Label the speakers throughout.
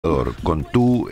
Speaker 1: con tu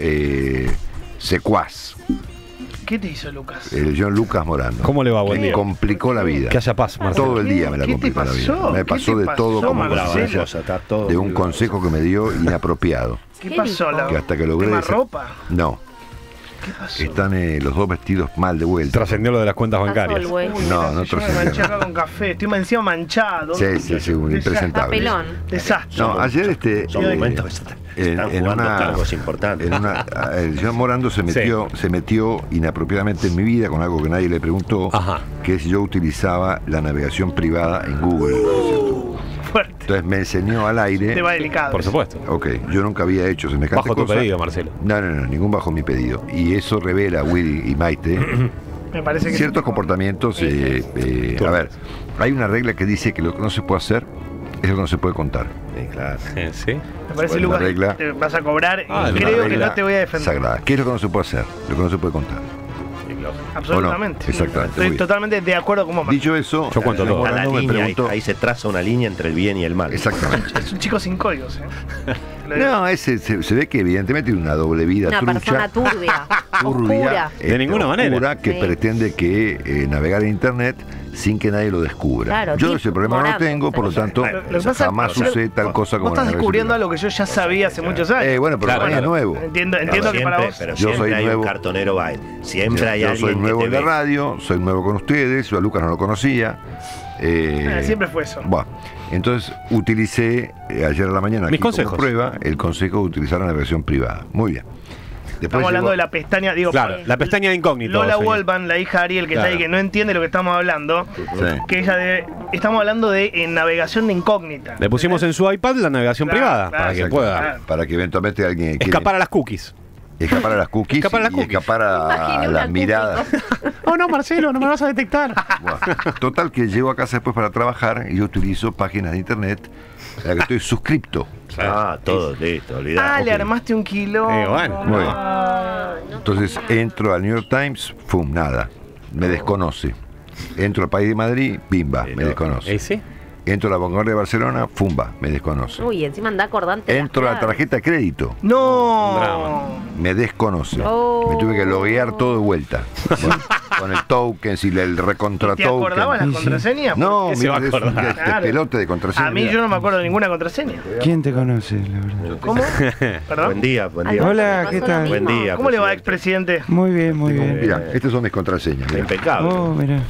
Speaker 1: secuaz.
Speaker 2: ¿Qué te hizo Lucas?
Speaker 1: El John Lucas Morando.
Speaker 3: ¿Cómo le va? Buen día.
Speaker 1: Me complicó la vida.
Speaker 3: Que haya paz, Marcelo.
Speaker 1: Todo el día me la complicó la vida. Me pasó de todo como consecuencia de un consejo que me dio inapropiado.
Speaker 2: ¿Qué pasó?
Speaker 1: Que hasta que logré...
Speaker 2: ¿Quema ropa?
Speaker 1: No.
Speaker 2: ¿Qué pasó?
Speaker 1: Están los dos vestidos mal de vuelta.
Speaker 3: Trascendió lo de las cuentas bancarias.
Speaker 1: No, no
Speaker 2: Yo me manché
Speaker 1: trascendió.
Speaker 2: acá con café. Estoy encima manchado.
Speaker 1: Sí, un impresentable.
Speaker 4: Papelón.
Speaker 2: Desastre.
Speaker 1: No, ayer
Speaker 5: Son momentos que están jugando cargos importantes.
Speaker 1: El John Morando se metió inapropiadamente en mi vida con algo que nadie le preguntó, que es yo utilizaba la navegación privada en Google.
Speaker 2: Fuerte.
Speaker 1: Entonces me enseñó al aire.
Speaker 2: Te va delicado.
Speaker 3: Por supuesto.
Speaker 1: Ok, yo nunca había hecho semejante
Speaker 3: Bajo tu
Speaker 1: cosa.
Speaker 3: pedido, Marcelo.
Speaker 1: No, ningún bajo mi pedido. Y eso revela, Willy y Maite,
Speaker 2: Me parece que
Speaker 1: ciertos comportamientos. A ver, hay una regla que dice que lo que no se puede hacer es lo que no se puede contar.
Speaker 5: Claro.
Speaker 3: ¿Sí?
Speaker 2: Me parece,
Speaker 1: Bueno,
Speaker 2: Lucas,
Speaker 1: regla-
Speaker 2: te vas a cobrar.
Speaker 3: Ah,
Speaker 2: Y
Speaker 3: una
Speaker 2: creo que
Speaker 1: regla
Speaker 2: no te voy a defender.
Speaker 1: sagrada. ¿Qué es lo que no se puede hacer? Lo que no se puede contar.
Speaker 2: Absolutamente.
Speaker 1: ¿O no? Exactamente,
Speaker 2: Estoy
Speaker 1: muy bien.
Speaker 2: totalmente de acuerdo con vos.
Speaker 1: Dicho eso,
Speaker 3: Yo cuento
Speaker 1: el John
Speaker 3: todo.
Speaker 5: A la
Speaker 1: Morando me
Speaker 5: línea,
Speaker 1: preguntó.
Speaker 5: ahí se traza una línea entre el bien y el mal.
Speaker 1: Exactamente.
Speaker 2: Es un chico sin códigos,
Speaker 1: No, se ve que evidentemente tiene una doble vida
Speaker 4: Una persona
Speaker 1: trucha,
Speaker 4: turbia, oscura.
Speaker 3: De ninguna manera.
Speaker 1: oscura, que
Speaker 4: Sí.
Speaker 1: pretende que navegar en internet sin que nadie lo descubra.
Speaker 4: Claro,
Speaker 1: Yo
Speaker 4: tipo
Speaker 1: ese problema no lo
Speaker 4: Morando,
Speaker 1: tengo, por lo
Speaker 4: pero-
Speaker 1: tanto,
Speaker 2: Lo que pasa-
Speaker 1: jamás
Speaker 2: pero-
Speaker 1: usé tal cosa como
Speaker 2: Vos estás
Speaker 1: la
Speaker 2: descubriendo
Speaker 1: navegación
Speaker 2: algo que yo ya sabía hace muchos años.
Speaker 1: bueno, pero
Speaker 3: Claro,
Speaker 1: para mí es
Speaker 3: claro.
Speaker 1: nuevo.
Speaker 2: Entiendo
Speaker 5: Pero
Speaker 2: que para vos.
Speaker 5: pero
Speaker 1: Yo soy
Speaker 5: siempre hay
Speaker 1: nuevo.
Speaker 5: un cartonero baile. Siempre hay
Speaker 1: Yo
Speaker 5: alguien
Speaker 1: soy nuevo
Speaker 5: que
Speaker 1: en
Speaker 5: te
Speaker 1: la
Speaker 5: ve.
Speaker 1: radio, soy nuevo con ustedes, yo a Lucas no lo conocía.
Speaker 2: Siempre fue eso.
Speaker 1: Bueno, entonces utilicé ayer a la mañana
Speaker 3: Mis
Speaker 1: aquí como
Speaker 3: consejos.
Speaker 1: prueba el consejo de utilizar la navegación privada. Muy bien. Después
Speaker 2: Estamos hablando
Speaker 1: llegó-
Speaker 2: de la pestaña, digo,
Speaker 3: Claro, la pestaña de incógnito.
Speaker 2: Lola
Speaker 3: señor.
Speaker 2: Wolban, la hija de Ariel, que
Speaker 3: Claro.
Speaker 2: está ahí, que no entiende lo que estamos hablando,
Speaker 1: Sí.
Speaker 2: que ella estamos hablando de navegación de incógnita.
Speaker 3: Le pusimos en su iPad la navegación
Speaker 2: Claro,
Speaker 3: privada
Speaker 2: claro,
Speaker 3: para que
Speaker 1: Exacto.
Speaker 3: pueda
Speaker 2: Claro.
Speaker 1: Para que eventualmente alguien quiera
Speaker 3: escapar a las cookies.
Speaker 1: escapar a las cookies,
Speaker 3: Escapar a las
Speaker 1: y
Speaker 3: cookies.
Speaker 1: escapar a
Speaker 4: Imagine una
Speaker 1: las
Speaker 4: cookie,
Speaker 1: miradas.
Speaker 3: Oh, no, Marcelo, no me vas a detectar.
Speaker 1: Bueno, total que llego a casa después para trabajar y yo utilizo páginas de internet a las que estoy suscripto.
Speaker 5: Todo listo, olvidate.
Speaker 2: Le armaste un kilo.
Speaker 3: Bueno,
Speaker 1: muy bien.
Speaker 2: Ay,
Speaker 1: Entonces entro al New York Times, ¡fum! Nada. Me desconoce. Entro al País de Madrid, ¡bimba! Me desconoce.
Speaker 3: ¿Sí?
Speaker 1: Entro a la Vanguardia de Barcelona, ¡fumba! Me desconoce.
Speaker 4: Uy, encima anda acordante.
Speaker 1: Entro a la tarjeta de crédito,
Speaker 2: No.
Speaker 3: Drama.
Speaker 1: me desconoce.
Speaker 4: Oh.
Speaker 1: Me tuve que loguear todo de vuelta. Con el token, si el recontra
Speaker 2: ¿Te acordabas
Speaker 1: token.
Speaker 2: las contraseñas?
Speaker 1: No,
Speaker 3: ¿Qué se va a
Speaker 1: mira, es un
Speaker 3: acordar?
Speaker 2: Claro.
Speaker 1: pelote de contraseña.
Speaker 2: A mí yo no me acuerdo de ninguna contraseña.
Speaker 6: ¿Quién te conoce, la verdad?
Speaker 2: ¿Cómo?
Speaker 5: Buen
Speaker 2: ¿Perdón?
Speaker 5: día, buen día.
Speaker 6: Hola, ¿qué tal?
Speaker 5: Buen día.
Speaker 2: ¿Cómo le va,
Speaker 5: presidente.
Speaker 2: expresidente?
Speaker 6: Muy bien, muy bien.
Speaker 1: Mira, estas son mis contraseñas. mira.
Speaker 5: Impecable.
Speaker 6: Oh, mira.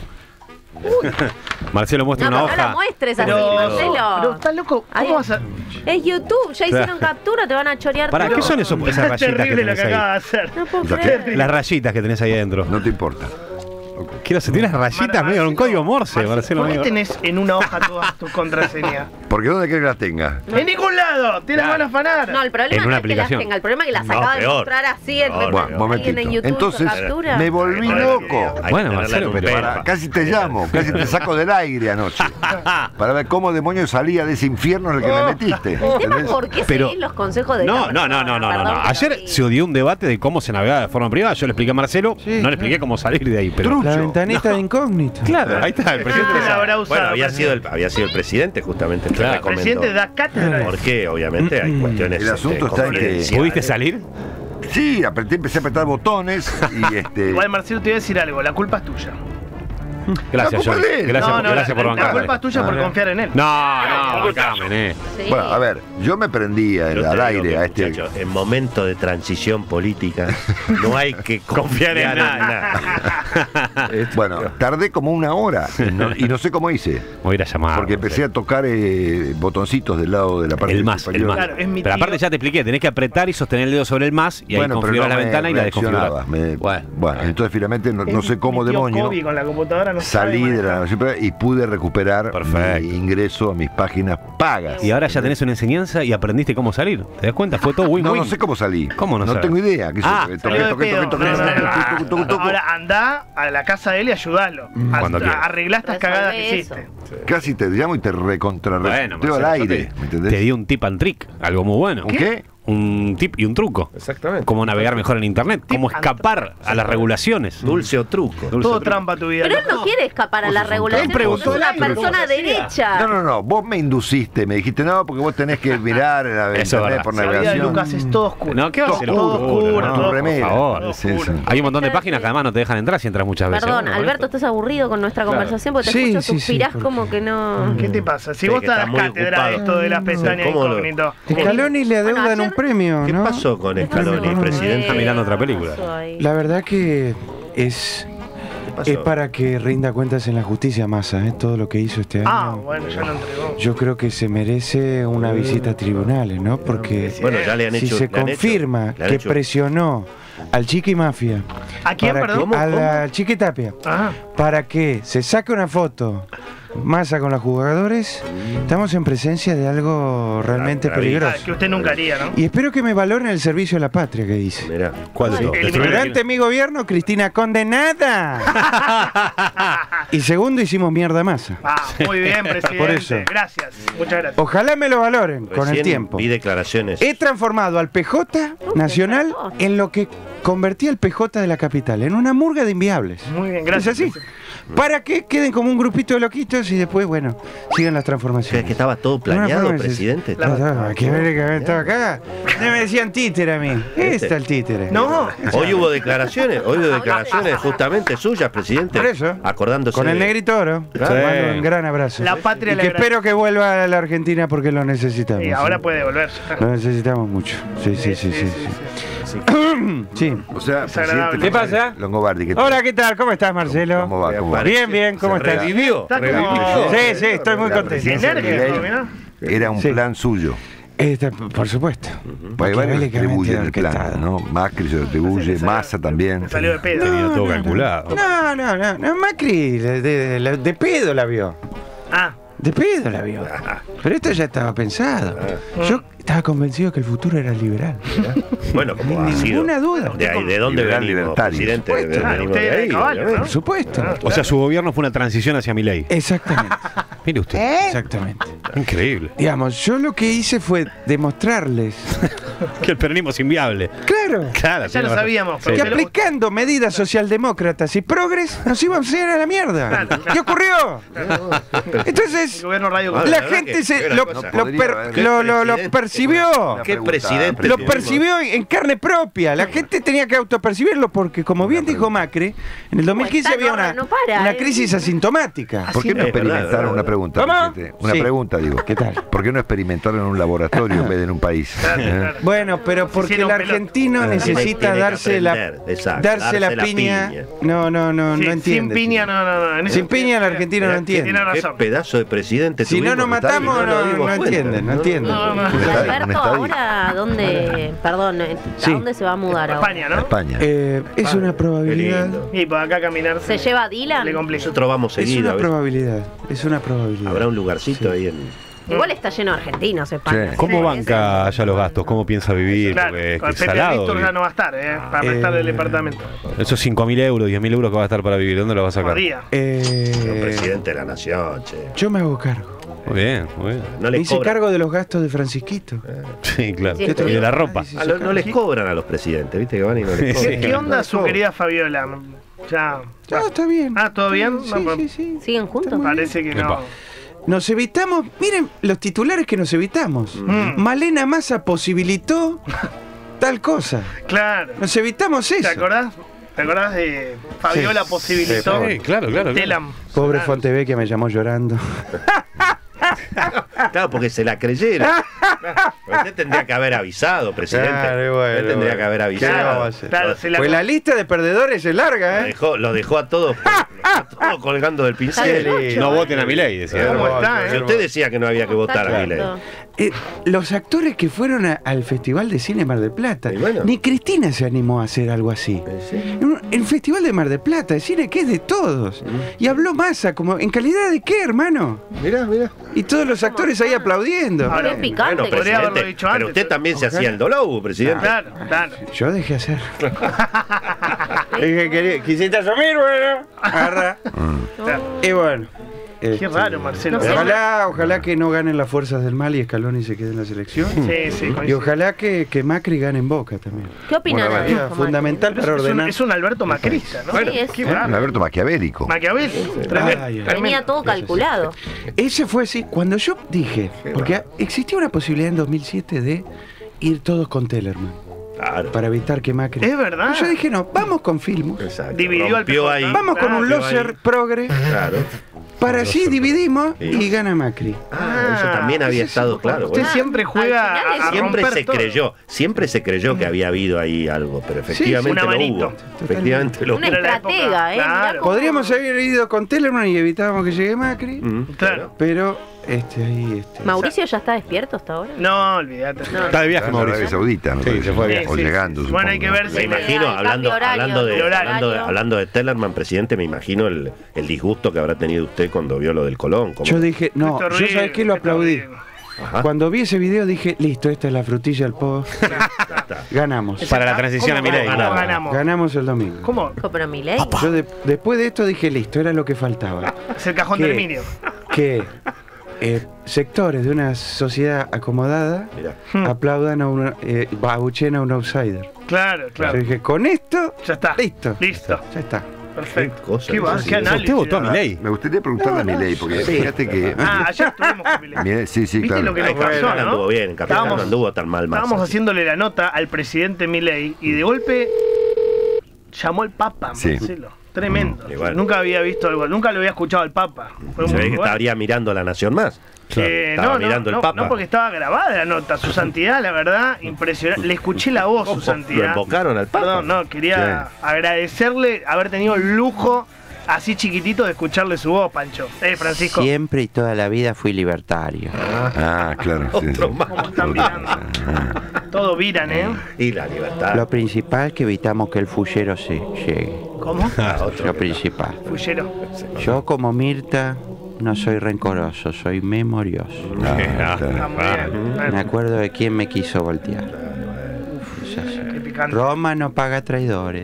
Speaker 3: Marcelo muestra
Speaker 4: No,
Speaker 3: una
Speaker 4: pero no la
Speaker 3: hoja.
Speaker 4: muestres así,
Speaker 2: Pero
Speaker 4: Marcelo.
Speaker 2: estás loco.
Speaker 4: Ay,
Speaker 2: ¿Cómo vas a...?
Speaker 4: Es YouTube, ya hicieron captura, te van a chorear.
Speaker 3: ¿Para
Speaker 4: todo.
Speaker 3: qué son esas
Speaker 2: Es
Speaker 3: rayitas que
Speaker 2: terrible lo
Speaker 3: tenés
Speaker 2: que acaba de
Speaker 3: ahí?
Speaker 2: hacer.
Speaker 4: No puedo
Speaker 1: Ya
Speaker 4: creer.
Speaker 3: Las rayitas que tenés ahí adentro.
Speaker 1: No te importa.
Speaker 3: Quiero sentir las rayitas medio con un código Morse, Marcelo.
Speaker 2: ¿Por qué
Speaker 3: amigo.
Speaker 2: tenés en una hoja todas tus contraseñas?
Speaker 1: Porque ¿dónde querés que las tenga?
Speaker 2: ¡En ningún lado! ¡Te las van a afanar!
Speaker 4: No, el problema
Speaker 3: En
Speaker 4: no
Speaker 3: una
Speaker 4: es que las
Speaker 3: aplicación.
Speaker 4: tenga, el problema es que las
Speaker 5: No,
Speaker 4: acaba de
Speaker 5: peor.
Speaker 4: mostrar así en
Speaker 5: Peor,
Speaker 1: Bueno,
Speaker 5: peor.
Speaker 4: alguien en
Speaker 1: momentito.
Speaker 4: YouTube.
Speaker 1: Entonces
Speaker 4: captura.
Speaker 1: me volví loco.
Speaker 3: Bueno, Marcelo, pero
Speaker 1: Casi te llamo, casi te saco del aire anoche. Para ver cómo demonios salía de ese infierno en el que me metiste.
Speaker 4: El tema es
Speaker 1: ¿entendés?
Speaker 4: por qué
Speaker 3: Pero-
Speaker 4: seguís los consejos de
Speaker 3: No,
Speaker 4: la
Speaker 3: no, no,
Speaker 4: persona,
Speaker 3: no, no,
Speaker 4: perdón
Speaker 3: no.
Speaker 4: que
Speaker 3: Ayer
Speaker 4: lo diga.
Speaker 3: se odió un debate de cómo se navegaba de forma privada. Yo le expliqué a Marcelo,
Speaker 6: Sí,
Speaker 3: no le
Speaker 6: claro.
Speaker 3: expliqué cómo salir de ahí, pero.
Speaker 6: La ventanita de incógnito.
Speaker 3: Claro, ahí está, el presidente.
Speaker 2: ¿Qué se habrá usado?
Speaker 5: Bueno, había sido el presidente justamente el que
Speaker 3: Claro.
Speaker 2: El
Speaker 5: recomendó.
Speaker 2: presidente da cátedra.
Speaker 5: Porque obviamente hay cuestiones.
Speaker 1: El asunto está en que-
Speaker 5: confidenciales.
Speaker 3: ¿Pudiste salir?
Speaker 1: Sí, empecé a apretar botones y
Speaker 2: Igual, Marcelo, te voy a decir algo. La culpa es tuya.
Speaker 3: Gracias,
Speaker 1: culpa
Speaker 3: John.
Speaker 1: de él.
Speaker 3: Gracias,
Speaker 2: No, no,
Speaker 3: gracias por
Speaker 2: la
Speaker 3: bancarme.
Speaker 2: culpa es tuya por confiar en él.
Speaker 3: No, bancame,
Speaker 4: Sí.
Speaker 1: Bueno, a ver, yo me prendía
Speaker 5: Yo te
Speaker 1: al
Speaker 5: digo
Speaker 1: aire
Speaker 5: que,
Speaker 1: a este.
Speaker 5: muchacho, en momento de transición política no hay que confiar en nadie.
Speaker 1: Bueno, tardé como una hora y no sé cómo hice.
Speaker 3: Voy a ir a llamar.
Speaker 1: Porque empecé a tocar botoncitos del lado de la parte
Speaker 3: El más, el
Speaker 1: superior.
Speaker 3: más.
Speaker 2: Claro, es mi
Speaker 3: Pero
Speaker 2: tío.
Speaker 3: aparte ya te expliqué, tenés que apretar y sostener el dedo sobre el más y ahí configurar la ventana y la desconfigurar.
Speaker 1: Bueno, entonces finalmente no sé cómo
Speaker 2: Mi tío
Speaker 1: demonios
Speaker 2: Kobe con la computadora no
Speaker 1: salí
Speaker 2: sabe
Speaker 1: de la navegación privada y pude recuperar
Speaker 3: Perfecto.
Speaker 1: mi ingreso a mis páginas pagas.
Speaker 3: Y ahora ya tenés una enseñanza y aprendiste cómo salir. ¿Te das cuenta? Fue todo win-win.
Speaker 1: No sé cómo salí.
Speaker 3: ¿Cómo no
Speaker 1: No
Speaker 3: sabes?
Speaker 1: tengo idea. ¿Qué
Speaker 3: Ah,
Speaker 1: sé?
Speaker 2: Salió de pedo.
Speaker 1: Toqué, toco.
Speaker 2: Ahora anda a la casa de él y ayudalo.
Speaker 3: Cuando quiera.
Speaker 2: Arreglá estas cagadas que
Speaker 4: Resolvé
Speaker 2: hiciste.
Speaker 1: Casi te llamo y te
Speaker 3: Bueno,
Speaker 1: recontrarresteo al
Speaker 3: Marcelo, yo
Speaker 1: aire. ¿Me
Speaker 3: te
Speaker 1: entendés?
Speaker 3: di un tip and trick, algo muy bueno.
Speaker 1: ¿Un qué?
Speaker 3: un tip y un truco.
Speaker 5: Exactamente.
Speaker 3: Cómo navegar mejor en internet, cómo escapar a las regulaciones.
Speaker 5: Dulce o truco.
Speaker 2: Todo trampa tu vida.
Speaker 4: Pero él no quiere escapar a la regulación. Es una persona derecha.
Speaker 1: No, vos me induciste, me dijiste no, porque vos tenés que mirar la internet por
Speaker 2: La vida de
Speaker 1: navegación.
Speaker 2: Lucas es todo oscuro.
Speaker 3: No, ¿qué va a ser
Speaker 2: todo oscuro?
Speaker 3: No,
Speaker 2: todo
Speaker 1: remera.
Speaker 3: por favor.
Speaker 2: todo
Speaker 1: Sí,
Speaker 2: oscuro.
Speaker 1: sí.
Speaker 3: Hay un montón de páginas que además no te dejan entrar si entras muchas veces.
Speaker 4: Perdón,
Speaker 3: Bueno,
Speaker 4: Alberto, ¿estás aburrido con nuestra conversación? Porque te
Speaker 6: Sí,
Speaker 4: escucho,
Speaker 6: sí, sí,
Speaker 4: suspirás
Speaker 6: porque-
Speaker 4: como que no...
Speaker 2: ¿Qué te pasa? Si
Speaker 5: Sí,
Speaker 2: vos
Speaker 5: que
Speaker 2: te
Speaker 5: está
Speaker 2: das
Speaker 5: muy
Speaker 2: cátedra de
Speaker 5: ocupado.
Speaker 2: esto de las pestañas
Speaker 5: ¿Cómo lo-
Speaker 2: incógnito.
Speaker 6: Scaloni le adeudan
Speaker 4: Bueno,
Speaker 6: un
Speaker 4: ayer-
Speaker 6: premio,
Speaker 5: ¿Qué
Speaker 6: ¿no?
Speaker 5: pasó con
Speaker 4: ¿Qué
Speaker 5: Scaloni,
Speaker 4: pasó?
Speaker 5: presidente?
Speaker 3: Está mirando otra película.
Speaker 4: pasó ahí?
Speaker 6: La verdad que es
Speaker 5: pasó?
Speaker 6: Es para que rinda cuentas en la justicia, Massa, todo lo que hizo este año.
Speaker 2: Ah, bueno, ya lo entregó.
Speaker 6: Yo creo que se merece una visita a tribunales, ¿no? Porque
Speaker 5: Bueno, ya le han
Speaker 6: si
Speaker 5: hecho.
Speaker 6: se
Speaker 5: le han
Speaker 6: confirma
Speaker 5: hecho- le han
Speaker 6: que
Speaker 5: hecho-
Speaker 6: presionó al Chiqui Mafia,
Speaker 2: ¿A quién,
Speaker 6: para
Speaker 2: perdón?
Speaker 6: que- a la Chiqui Tapia,
Speaker 2: Ah,
Speaker 6: para que se saque una foto Massa con los jugadores, estamos en presencia de algo realmente
Speaker 5: Gravísimo.
Speaker 6: peligroso.
Speaker 2: que usted nunca haría, ¿no?
Speaker 6: Y espero que me valoren el servicio a la patria que hice.
Speaker 5: Mirá.
Speaker 3: ¿Cuál de
Speaker 2: Vale.
Speaker 3: todos?
Speaker 6: Durante mi gobierno, Cristina condenada. Y segundo, hicimos mierda a Massa.
Speaker 2: Ah, muy bien, presidente.
Speaker 6: Por eso.
Speaker 2: Gracias. Muchas gracias.
Speaker 6: Ojalá me lo valoren con el
Speaker 5: Recién
Speaker 6: tiempo.
Speaker 5: Vi declaraciones.
Speaker 6: He transformado al PJ Nacional en lo que convertí al PJ de la capital, en una murga de inviables.
Speaker 2: Muy bien, gracias.
Speaker 6: ¿Es así? Para que queden como un grupito de loquitos y después, bueno, sigan las transformaciones.
Speaker 5: Que estaba todo planeado, presidente.
Speaker 6: ¿Qué ver que estaba acá? No me decían títere a mí. Está el títere.
Speaker 2: No,
Speaker 5: Hoy hubo declaraciones justamente suyas, presidente.
Speaker 6: Por eso.
Speaker 5: Acordándose.
Speaker 6: Con el
Speaker 5: de-
Speaker 6: negrito oro.
Speaker 5: Claro.
Speaker 6: Le mando un gran abrazo.
Speaker 2: la patria
Speaker 6: Y
Speaker 2: le
Speaker 6: que
Speaker 2: agradece.
Speaker 6: espero que vuelva a la Argentina porque lo necesitamos.
Speaker 2: Y ahora puede volver.
Speaker 6: Lo necesitamos mucho. Sí. Sí.
Speaker 1: O sea,
Speaker 2: Es agradable.
Speaker 1: presidente
Speaker 6: ¿Qué pasa?
Speaker 1: Longobardi, ¿qué tal?
Speaker 6: Hola, ¿qué tal? ¿Cómo estás, Marcelo?
Speaker 1: ¿Cómo va? ¿Cómo va?
Speaker 6: Bien, ¿cómo
Speaker 5: Se
Speaker 6: estás?
Speaker 5: revivió.
Speaker 2: Está como-
Speaker 5: Revivió.
Speaker 6: Sí, estoy muy
Speaker 1: La
Speaker 6: contento.
Speaker 1: presidencia de
Speaker 2: Enérgico,
Speaker 1: Milei
Speaker 2: mirá.
Speaker 1: era un
Speaker 6: Sí.
Speaker 1: plan suyo.
Speaker 6: Por supuesto.
Speaker 1: Hay varios que atribuyen el plan,
Speaker 6: orquestado.
Speaker 1: ¿no? Macri se lo atribuye, Massa también.
Speaker 2: Me salió de pedo.
Speaker 3: Tenía todo calculado.
Speaker 6: No, Macri de pedo la vio.
Speaker 2: Ah,
Speaker 6: De pedo la vio. Pero esto ya estaba pensado. Yo estaba convencido que el futuro era liberal.
Speaker 5: Bueno, como ha sido.
Speaker 6: Ninguna duda.
Speaker 5: ¿De ahí, de dónde
Speaker 1: Liberal,
Speaker 5: venimos,
Speaker 1: libertario.
Speaker 5: presidente?
Speaker 6: Supuesto.
Speaker 5: Venimos
Speaker 2: Usted
Speaker 5: de
Speaker 2: era de
Speaker 5: ahí,
Speaker 2: caballo,
Speaker 5: obviamente.
Speaker 2: ¿no?
Speaker 6: Por supuesto.
Speaker 3: O sea, su gobierno fue una transición hacia Milei.
Speaker 6: Exactamente.
Speaker 3: Mire usted.
Speaker 6: Exactamente.
Speaker 3: Increíble.
Speaker 6: Digamos, yo lo que hice fue demostrarles.
Speaker 3: Que el peronismo es inviable.
Speaker 6: Claro.
Speaker 3: Claro,
Speaker 2: ya lo sabíamos.
Speaker 6: Que
Speaker 2: pero-
Speaker 6: aplicando medidas socialdemócratas y progres nos íbamos a ir a la mierda.
Speaker 2: Claro.
Speaker 6: ¿Qué ocurrió? Entonces,
Speaker 2: El gobierno radio.
Speaker 5: Ah,
Speaker 6: la
Speaker 5: la verdad
Speaker 6: gente
Speaker 5: que
Speaker 6: se
Speaker 5: era
Speaker 6: lo,
Speaker 5: cosa.
Speaker 6: lo per- lo percibió.
Speaker 5: ¿Qué presidente?
Speaker 6: Lo percibió en carne propia. La gente tenía que autopercibirlo porque, como bien dijo Macri, en el 2015 había una crisis asintomática.
Speaker 1: ¿Por qué no
Speaker 5: Es
Speaker 1: experimentaron
Speaker 5: verdad.
Speaker 1: una pregunta,
Speaker 6: ¿Cómo?
Speaker 1: presidente? Una
Speaker 6: Sí.
Speaker 1: pregunta, digo.
Speaker 6: ¿Qué tal?
Speaker 1: ¿Por qué no experimentaron en un laboratorio en vez de en un país?
Speaker 2: Claro.
Speaker 6: Bueno, pero porque
Speaker 2: Hicieron
Speaker 6: el
Speaker 2: pelota.
Speaker 6: argentino necesita
Speaker 5: Tiene que
Speaker 6: darse la
Speaker 5: aprender, exacto,
Speaker 6: darse la piña. No
Speaker 2: Sí,
Speaker 6: entiende.
Speaker 2: sin piña, no. En
Speaker 6: Sin
Speaker 2: eso-
Speaker 6: piña el argentino no entiende.
Speaker 2: Tiene
Speaker 5: Qué
Speaker 2: razón.
Speaker 5: pedazo de presidente
Speaker 6: Si no
Speaker 5: tuvimos,
Speaker 6: nos
Speaker 5: que está bien,
Speaker 6: matamos,
Speaker 5: nos
Speaker 6: no
Speaker 5: dimos cuenta.
Speaker 6: entienden, no entienden.
Speaker 2: No.
Speaker 1: Un
Speaker 4: ¿Y
Speaker 1: estadio.
Speaker 4: Alberto ahora dónde, perdón,
Speaker 6: Sí.
Speaker 4: a dónde se va a mudar ahora?
Speaker 2: España, ¿no?
Speaker 1: España.
Speaker 6: Es una
Speaker 5: Qué
Speaker 6: probabilidad.
Speaker 5: lindo.
Speaker 2: Y por acá caminar.
Speaker 4: ¿Se lleva a Dylan?
Speaker 2: Le complica.
Speaker 5: Nosotros vamos
Speaker 6: Es
Speaker 5: seguido.
Speaker 6: una
Speaker 5: a ver.
Speaker 6: probabilidad. Es una probabilidad.
Speaker 5: Habrá un lugarcito ahí en.
Speaker 4: Igual está lleno de argentinos, España.
Speaker 1: Sí.
Speaker 3: ¿Cómo
Speaker 2: Sí,
Speaker 3: banca allá los gastos? ¿Cómo piensa vivir?
Speaker 2: Claro,
Speaker 3: Porque es
Speaker 2: con
Speaker 3: que
Speaker 2: el Pepe
Speaker 3: salado.
Speaker 2: Víctor ya no va a estar, para prestarle el
Speaker 6: Eh,
Speaker 2: departamento.
Speaker 3: Esos 5.000 euros, 10.000 euros que va a estar para vivir, ¿dónde lo va a sacar?
Speaker 2: Por día.
Speaker 5: El presidente de la nación, che.
Speaker 6: Yo me hago cargo.
Speaker 3: Muy bien, muy bien.
Speaker 5: No
Speaker 6: Me
Speaker 5: les
Speaker 6: hice
Speaker 5: cobran.
Speaker 6: cargo de los gastos de Francisquito.
Speaker 3: Sí, claro.
Speaker 4: Sí,
Speaker 3: Y de la ropa.
Speaker 6: Sí,
Speaker 5: No les cobran a los presidentes, viste que van y no les
Speaker 3: Sí.
Speaker 5: cobran.
Speaker 2: ¿Qué onda su querida Fabiola? Ya.
Speaker 6: No, está bien.
Speaker 2: Ah, ¿todo bien?
Speaker 6: Sí,
Speaker 2: No,
Speaker 6: sí.
Speaker 4: ¿Siguen juntos?
Speaker 2: Parece que no.
Speaker 3: Epa.
Speaker 6: Nos evitamos, miren los titulares que nos evitamos. Malena Massa posibilitó tal cosa.
Speaker 2: Claro.
Speaker 6: Nos evitamos
Speaker 2: ¿Te
Speaker 6: eso.
Speaker 2: acordás? ¿Te acordás de Fabiola
Speaker 6: Sí,
Speaker 2: posibilitó
Speaker 3: Sí, claro.
Speaker 2: Telam?
Speaker 6: Pobre Fontevecchia me llamó llorando.
Speaker 5: Claro, porque se la creyeron. Usted tendría que haber avisado, presidente.
Speaker 6: Claro, bueno,
Speaker 5: Usted tendría
Speaker 6: bueno.
Speaker 5: que haber
Speaker 6: ¿Qué vamos a
Speaker 5: avisado.
Speaker 6: hacer?
Speaker 2: Claro, se la
Speaker 6: Pues la lista de perdedores es larga, ¿eh?
Speaker 5: Lo dejó a todos colgando del pincel.
Speaker 3: No voten a Milei, decía.
Speaker 2: ¿Cómo está,
Speaker 5: Si usted decía que no había que votar a Milei.
Speaker 6: Los actores que fueron al Festival de Cine Mar del Plata,
Speaker 5: Y bueno.
Speaker 6: ni Cristina se animó a hacer algo así. El Festival de Mar del Plata, el cine que es de todos. Y habló Massa, como, ¿en calidad de qué, hermano?
Speaker 5: Mirá.
Speaker 6: Y todos los actores ahí aplaudiendo.
Speaker 2: Ahora,
Speaker 4: Qué picante.
Speaker 5: Bueno,
Speaker 2: podría haberlo
Speaker 5: presidente,
Speaker 2: dicho
Speaker 5: pero
Speaker 2: antes.
Speaker 5: usted también se hacía el dolobu, presidente.
Speaker 2: Claro.
Speaker 6: Yo dejé hacer. Dije, quisiste asumir, bueno. Agarra.
Speaker 2: Claro.
Speaker 6: Y bueno,
Speaker 2: Qué raro, Marcelo.
Speaker 6: Ojalá que no ganen las fuerzas del mal y Scaloni se quede en la selección.
Speaker 2: Sí.
Speaker 6: Y ojalá que Macri gane en Boca también.
Speaker 4: ¿Qué opinan?
Speaker 6: Bueno, fundamental para ordenar.
Speaker 2: Es un Alberto macrista, ¿no?
Speaker 4: Bueno,
Speaker 2: Qué raro.
Speaker 1: Un Alberto maquiavélico.
Speaker 4: Tenía todo calculado.
Speaker 6: Ese fue así. Cuando yo dije, porque existía una posibilidad en 2007 de ir todos con Tellerman.
Speaker 5: Claro.
Speaker 6: Para evitar que Macri.
Speaker 2: Es verdad.
Speaker 6: Yo dije, no, vamos con Filmus.
Speaker 5: Exacto.
Speaker 2: Dividió al
Speaker 5: Rompió ahí.
Speaker 6: Vamos con un loser progre.
Speaker 5: Claro.
Speaker 6: Para así dividimos y gana Macri.
Speaker 5: Eso también había estado claro.
Speaker 2: Usted siempre juega a
Speaker 5: Siempre
Speaker 2: romper
Speaker 5: se
Speaker 2: todo.
Speaker 5: creyó que había habido ahí algo, pero efectivamente
Speaker 2: una
Speaker 5: lo
Speaker 2: manito.
Speaker 5: hubo. Efectivamente lo hubo.
Speaker 4: Una
Speaker 2: Era la
Speaker 4: estratega,
Speaker 2: época,
Speaker 4: ¿eh?
Speaker 2: claro.
Speaker 4: Mirá cómo-
Speaker 6: Podríamos haber ido con Tellerman y evitábamos que llegue Macri.
Speaker 2: Claro.
Speaker 6: Pero
Speaker 4: ¿Mauricio ya está despierto hasta ahora?
Speaker 2: No, olvídate.
Speaker 3: Está de viaje,
Speaker 1: En Arabia
Speaker 3: Mauricio.
Speaker 1: Saudita, ¿no?
Speaker 3: Sí, se fue bien.
Speaker 1: O llegando,
Speaker 2: Bueno, hay
Speaker 1: supongo,
Speaker 2: que ver
Speaker 1: ¿no?
Speaker 2: si
Speaker 5: Me imagino,
Speaker 4: el cambio horario,
Speaker 5: hablando de Tellerman, presidente, me imagino el disgusto que habrá tenido usted cuando vio lo del Colón. ¿Cómo?
Speaker 6: yo dije, no,
Speaker 2: Esto es
Speaker 6: yo sabés que lo
Speaker 2: esto es
Speaker 6: aplaudí.
Speaker 2: horrible.
Speaker 5: Ajá.
Speaker 6: Cuando vi ese video dije, listo, esta es la frutilla del povo.
Speaker 5: Ya está.
Speaker 6: Ganamos.
Speaker 3: Para la transición a
Speaker 2: ¿Cómo
Speaker 3: Milei.
Speaker 2: ganamos? Ganamos.
Speaker 6: Ganamos el domingo.
Speaker 2: ¿Cómo?
Speaker 4: Pero Milei.
Speaker 6: Yo después de esto dije, listo, era lo que faltaba.
Speaker 2: Es el cajón
Speaker 6: ¿Qué?
Speaker 2: del Minio.
Speaker 6: Que sectores de una sociedad acomodada
Speaker 5: Mirá.
Speaker 6: aplaudan a abuchen a un outsider.
Speaker 2: Claro.
Speaker 6: Yo dije, con esto,
Speaker 2: Ya está.
Speaker 6: listo.
Speaker 2: Listo.
Speaker 6: Ya está.
Speaker 2: Perfecto.
Speaker 5: Qué cosa,
Speaker 2: ¿Qué va?
Speaker 5: sí.
Speaker 2: ¿Qué análisis?
Speaker 3: Usted votó a Milei.
Speaker 1: Me gustaría preguntarle a Milei, porque fíjate que...
Speaker 2: Ayer estuvimos con Milei.
Speaker 1: Milei, sí,
Speaker 2: ¿Viste
Speaker 1: claro.
Speaker 2: lo que nos
Speaker 5: En Capital
Speaker 2: pasó, no?
Speaker 5: anduvo bien, en Capital
Speaker 2: Estábamos-
Speaker 5: no anduvo tan mal más.
Speaker 2: Estábamos
Speaker 5: así.
Speaker 2: haciéndole la nota al presidente Milei y de golpe llamó al Papa,
Speaker 1: Sí.
Speaker 2: Marcelo. Tremendo.
Speaker 5: Y bueno.
Speaker 2: Nunca había visto algo, nunca lo había escuchado al Papa. Fue
Speaker 5: Se
Speaker 2: muy
Speaker 5: ve que
Speaker 2: bueno.
Speaker 5: estaría mirando a La Nación Más. Estaba mirando el Papa.
Speaker 2: No, porque estaba grabada la nota. Su santidad, la verdad, impresionante. Le escuché la voz, su
Speaker 5: Lo
Speaker 2: santidad.
Speaker 5: invocaron al Papa.
Speaker 2: Perdón, no, quería agradecerle haber tenido el lujo así chiquitito de escucharle su voz, Pancho. Francisco.
Speaker 7: Siempre y toda la vida fui libertario.
Speaker 1: Ah, claro. sí, sí.
Speaker 2: ¿Cómo están mirando? Todo viran, ¿eh?
Speaker 5: Y la libertad.
Speaker 7: Lo principal es que evitamos que el fullero se llegue.
Speaker 2: ¿Cómo?
Speaker 7: Lo principal.
Speaker 2: Fullero.
Speaker 7: Yo como Mirta no soy rencoroso, soy memorioso.
Speaker 2: Está muy bien.
Speaker 7: Me
Speaker 2: Bueno,
Speaker 7: acuerdo de quién me quiso voltear. Es así.
Speaker 2: qué picante.
Speaker 7: Roma no paga traidores.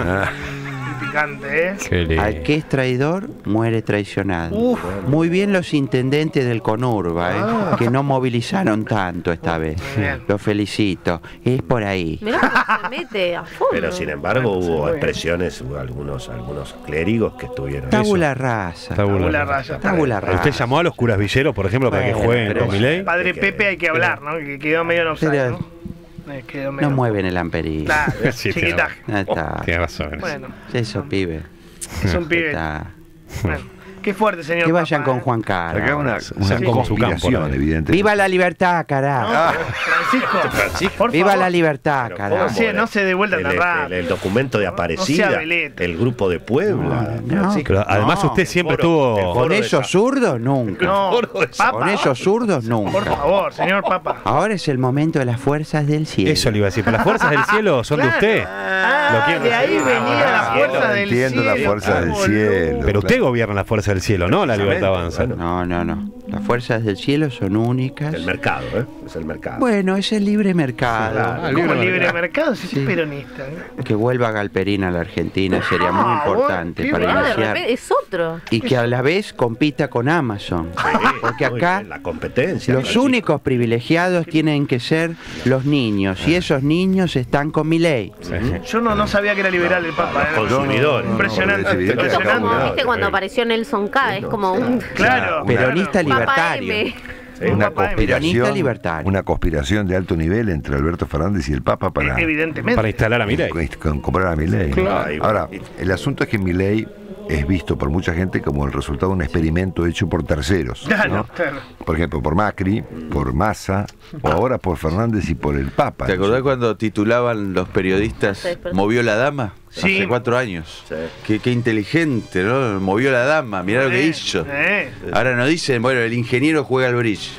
Speaker 2: Qué picante, ¿eh?
Speaker 7: Al que es traidor, muere traicionado.
Speaker 2: Uf.
Speaker 7: Muy bien los intendentes del Conurba, que no movilizaron tanto esta vez.
Speaker 2: Bien.
Speaker 7: Los felicito. Es por ahí.
Speaker 4: Mirá cómo se mete a fondo.
Speaker 5: Pero sin embargo hubo expresiones, hubo algunos clérigos que estuvieron.
Speaker 7: Tabula rasa.
Speaker 2: Tabula raya.
Speaker 7: Tabula rasa.
Speaker 3: ¿Usted llamó a los curas villeros, por ejemplo, para que
Speaker 7: Bueno,
Speaker 3: jueguen
Speaker 7: pero
Speaker 3: con Milei?
Speaker 2: Padre Pepe hay que hablar, ¿no? Que quedó medio en offside,
Speaker 7: Pero-
Speaker 2: ¿no? Quedó medio...
Speaker 7: No mueven el amperín.
Speaker 2: Claro,
Speaker 3: Sí,
Speaker 2: chiquitaje.
Speaker 7: Ya está.
Speaker 3: Tiene razón.
Speaker 2: Bueno,
Speaker 7: Eso, pibe.
Speaker 2: es un pibe.
Speaker 7: Está.
Speaker 2: Bueno, qué fuerte, señor.
Speaker 7: Que vayan
Speaker 2: Papa,
Speaker 7: con
Speaker 2: ¿eh?
Speaker 7: Juan
Speaker 1: Acá
Speaker 7: Carlos.
Speaker 1: una
Speaker 3: como su campo,
Speaker 1: conspiración,
Speaker 3: ¿no?
Speaker 1: evidentemente.
Speaker 7: ¡Viva la libertad, carajo!
Speaker 2: Francisco, por
Speaker 7: ¡Viva
Speaker 2: favor.
Speaker 7: la libertad,
Speaker 5: Pero
Speaker 7: carajo!
Speaker 5: ¿cómo?
Speaker 2: Sí, no se dé vuelta tan rápido.
Speaker 5: el documento de
Speaker 2: sea
Speaker 5: Aparecida,
Speaker 2: veleta.
Speaker 5: el grupo de Puebla.
Speaker 7: No,
Speaker 5: Sí,
Speaker 3: Pero además usted siempre
Speaker 5: el foro
Speaker 3: estuvo...
Speaker 7: Con
Speaker 5: de
Speaker 7: esos zurdos, nunca.
Speaker 2: No, Papa,
Speaker 7: Con esos zurdos,
Speaker 2: por
Speaker 7: nunca.
Speaker 2: favor, señor Papa.
Speaker 7: Ahora es el momento de las fuerzas del cielo.
Speaker 3: Eso le iba a decir, pero las fuerzas del cielo son de usted. Lo quiero-
Speaker 2: De ahí venía la fuerza del
Speaker 1: Entiendo
Speaker 2: cielo.
Speaker 1: la fuerza del
Speaker 2: boludo.
Speaker 1: cielo.
Speaker 3: Pero usted gobierna las fuerzas del cielo, ¿no? La libertad avanza.
Speaker 7: No, no, no. Las fuerzas del cielo son únicas.
Speaker 5: El mercado, ¿eh? Es el mercado.
Speaker 7: Bueno, es el libre mercado.
Speaker 2: Como libre mercado, si es peronista. ¿eh?
Speaker 7: Que vuelva Galperín a la Argentina sería muy importante
Speaker 2: qué
Speaker 7: para
Speaker 2: raro.
Speaker 4: Ah, de
Speaker 7: iniciar.
Speaker 4: repente es otro.
Speaker 7: Y que a la vez compita con Amazon. Porque
Speaker 5: Muy
Speaker 7: acá
Speaker 5: bien, la competencia.
Speaker 7: los
Speaker 5: Francisco.
Speaker 7: únicos privilegiados tienen que ser los niños. Y esos niños están con Milei.
Speaker 2: Yo no sabía que era liberal el Papa.
Speaker 5: Los consumidores.
Speaker 2: Impresionante.
Speaker 1: No, no, no,
Speaker 4: Esto es
Speaker 2: Impresionante.
Speaker 4: como, viste, cuando apareció Nelson K. Es como un
Speaker 2: Claro.
Speaker 7: Peronista
Speaker 2: claro.
Speaker 4: Papa
Speaker 7: libertario.
Speaker 4: M.
Speaker 1: Una
Speaker 2: Papa M.
Speaker 7: Peronista libertario.
Speaker 1: Una conspiración de alto nivel entre Alberto Fernández y el Papa para
Speaker 2: Evidentemente.
Speaker 3: Para instalar a Milei.
Speaker 1: comprar a Milei.
Speaker 5: Claro.
Speaker 1: Ahora, el asunto es que Milei es visto por mucha gente como el resultado de un experimento hecho por terceros.
Speaker 2: Claro,
Speaker 1: ¿no?
Speaker 2: claro.
Speaker 1: Por ejemplo, por Macri, por Massa, o ahora por Fernández y por el Papa.
Speaker 8: ¿Te acordás cuando titulaban los periodistas
Speaker 4: Sí, pero-
Speaker 8: "Movió la dama"?
Speaker 2: Sí.
Speaker 8: Hace 4 años.
Speaker 5: Sí.
Speaker 8: Qué inteligente, ¿no? Movió la dama, mirá lo que hizo. Ahora nos dicen, bueno, el ingeniero juega al bridge.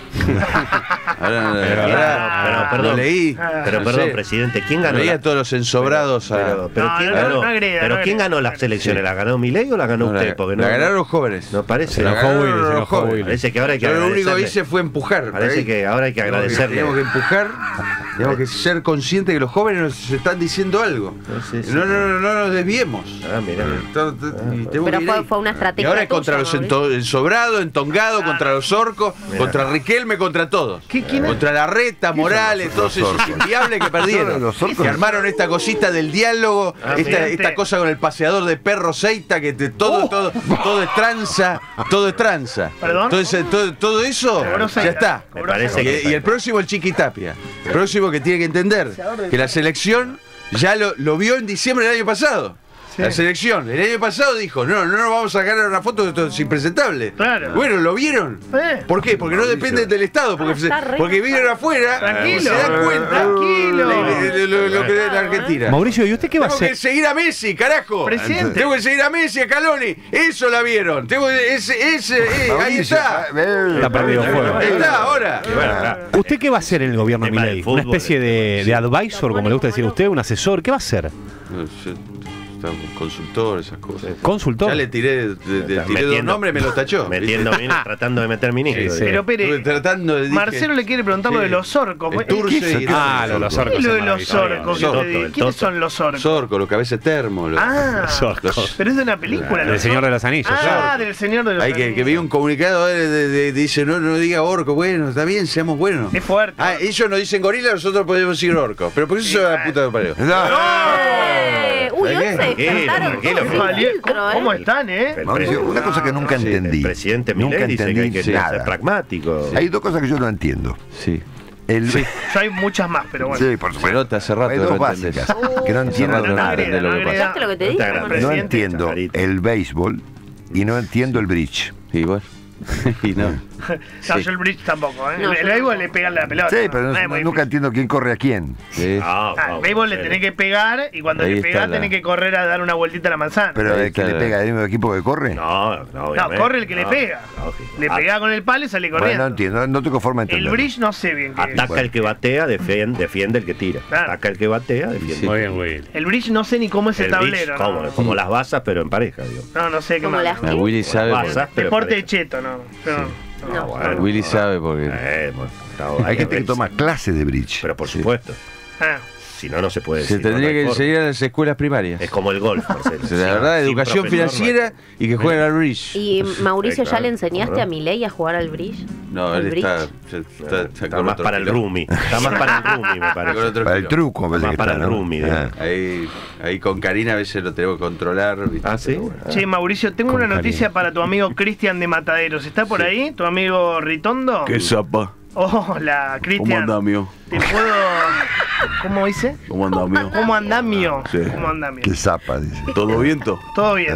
Speaker 8: Ahora
Speaker 5: pero,
Speaker 8: lo leí.
Speaker 5: Pero
Speaker 8: no
Speaker 5: perdón,
Speaker 8: sé.
Speaker 5: presidente, ¿quién ganó?
Speaker 8: Veía a todos los ensobrados.
Speaker 5: Pero
Speaker 2: No,
Speaker 5: ¿quién
Speaker 2: no,
Speaker 5: ganó?
Speaker 2: no agreda,
Speaker 5: pero
Speaker 2: no
Speaker 5: ¿quién
Speaker 2: agreda.
Speaker 5: ganó las elecciones? ¿La ganó Milei o la ganó
Speaker 8: No,
Speaker 5: usted? Porque no,
Speaker 8: la ganaron los jóvenes.
Speaker 5: No parece.
Speaker 3: Se enojó Willy, se enojó Willy.
Speaker 5: Parece que ahora hay que
Speaker 8: Yo lo único que
Speaker 5: agradecerle.
Speaker 8: hice fue empujar.
Speaker 5: Parece que ahora hay que agradecerle.
Speaker 8: Teníamos que empujar. Tenemos que ser conscientes que los jóvenes nos están diciendo algo. No nos desviemos.
Speaker 5: Mira.
Speaker 4: Pero fue una estrategia.
Speaker 8: Y ahora es contra los ensobrados, entongados, contra los orcos, contra Riquelme, contra todos. Contra Larreta, Morales, todos esos inviables que perdieron. Que armaron esta cosita del diálogo, esta cosa con el paseador de perros Seita, que todo es tranza, todo es tranza. Entonces, todo eso ya está. Y el próximo, el Chiquitapia. El próximo que tiene que entender que la selección ya lo vio en diciembre del año pasado. Sí. La selección, el año pasado dijo, no nos vamos a sacar una foto, esto es impresentable. Claro. Bueno, ¿lo vieron? ¿Por qué? Porque no depende del Estado, porque vieron afuera y se dan cuenta lo que es la Argentina.
Speaker 3: Mauricio, ¿y usted qué va a hacer?
Speaker 8: Tengo que seguir a Messi, carajo.
Speaker 2: Presidente.
Speaker 8: Tengo que seguir a Messi, a Caloni. Eso la vieron. Ahí está.
Speaker 3: Está perdido fuego.
Speaker 8: Ahí está, ahora.
Speaker 3: ¿Usted qué va a hacer en el gobierno de Milei? ¿Una especie de advisor, como le gusta decir a usted? ¿Un asesor? ¿Qué va a hacer?
Speaker 8: Consultor, esas cosas.
Speaker 3: ¿Consultor?
Speaker 8: Ya le tiré dos nombres, me los tachó.
Speaker 5: Tratando de meter ministros.
Speaker 2: Pero Pérez, Marcelo le quiere preguntar lo de los orcos.
Speaker 3: Lo de los orcos.
Speaker 2: ¿Qué es lo de los orcos? ¿Quiénes son los orcos?
Speaker 8: Orcos, los cabezas termos.
Speaker 2: Los orcos. Pero es de una película.
Speaker 3: Del Señor de los Anillos.
Speaker 2: Del Señor de los Anillos.
Speaker 8: Que vi un comunicado, dice, no diga orco. Bueno, está bien, seamos buenos.
Speaker 2: Es fuerte.
Speaker 8: Ellos nos dicen gorila, nosotros podemos decir orcos. Pero por eso se va la puta de parió.
Speaker 4: Uy,
Speaker 2: ¿Cómo están,
Speaker 1: Mauricio, una cosa que nunca entendí.
Speaker 5: El presidente Milei dice que hay que ser pragmático.
Speaker 1: Hay dos cosas que yo no entiendo.
Speaker 8: Sí.
Speaker 2: Yo hay muchas más, pero bueno.
Speaker 1: Sí, por supuesto.
Speaker 8: Hace rato
Speaker 1: hay dos básicas que no entiendo nada de lo que pasa. No entiendo el béisbol y no entiendo el bridge.
Speaker 8: Igual. Y no.
Speaker 2: Yo el bridge tampoco, el béisbol le pegan la pelota.
Speaker 1: Sí, pero nunca entiendo quién corre a quién.
Speaker 2: El béisbol le tenés que pegar y cuando le pegás tenés que correr a dar una vueltita a la manzana.
Speaker 1: ¿Pero el que le pega el mismo equipo que corre?
Speaker 2: No, corre el que le pega. Le pega con el palo y sale corriendo.
Speaker 1: Bueno, no entiendo, no tengo forma de entender.
Speaker 2: El bridge no sé bien qué es.
Speaker 5: Ataca el que batea, defiende el que tira. Ataca el que batea, defiende.
Speaker 3: Muy bien, muy bien.
Speaker 2: El bridge no sé ni cómo es el tablero.
Speaker 5: Como las basas, pero en pareja, digo.
Speaker 2: No sé qué más.
Speaker 8: Willy sabe.
Speaker 2: Deporte de cheto, ¿no?
Speaker 8: Willy sabe porque
Speaker 1: hay gente que toma clases de bridge.
Speaker 5: Pero por supuesto. Si no se puede
Speaker 8: decir. Se tendría que enseñar en las escuelas primarias.
Speaker 5: Es como el golf, Marcelo.
Speaker 8: La verdad, educación financiera y que jueguen al bridge.
Speaker 4: ¿Y Mauricio ya le enseñaste a Milei a jugar al bridge?
Speaker 8: No, él está
Speaker 5: más para el roomie. Está más para el roomie, me parece.
Speaker 1: Para el truco, me parece.
Speaker 5: Más para el roomie.
Speaker 8: Ahí con Karina a veces lo tenemos que controlar.
Speaker 2: ¿Sí? Che, Mauricio, tengo una noticia para tu amigo Cristian de Mataderos. ¿Está por ahí? ¿Tu amigo Ritondo?
Speaker 8: ¿Qué zapa?
Speaker 2: Hola, Cristian.
Speaker 8: ¿Cómo andamio?
Speaker 2: ¿Te puedo...? ¿Cómo dice?
Speaker 8: ¿Cómo andamio?
Speaker 2: ¿Cómo andamio?
Speaker 8: Sí.
Speaker 2: ¿Cómo andamio?
Speaker 1: ¿Qué zapa? Dice.
Speaker 8: ¿Todo viento?
Speaker 2: Todo bien.